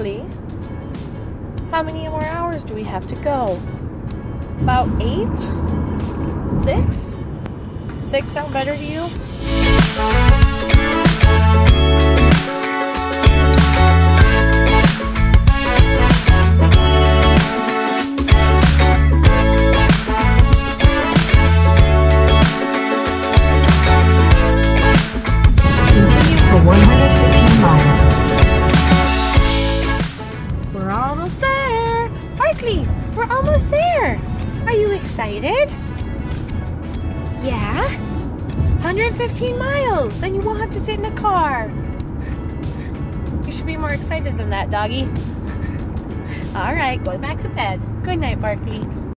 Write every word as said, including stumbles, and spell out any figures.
Barkley, how many more hours do we have to go? About eight? Six? Six sound better to you? Continue for one hundred fifteen miles. We're almost there! Barkley, we're almost there! Are you excited? Yeah? one hundred fifteen miles! Then you won't have to sit in a car. You should be more excited than that, doggy. Alright, going back to bed. Good night, Barkley.